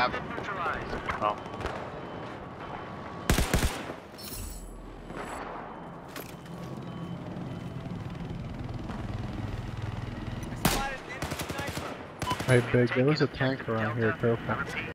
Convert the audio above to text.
Oh. Hey, Big, there was a tank around here, careful.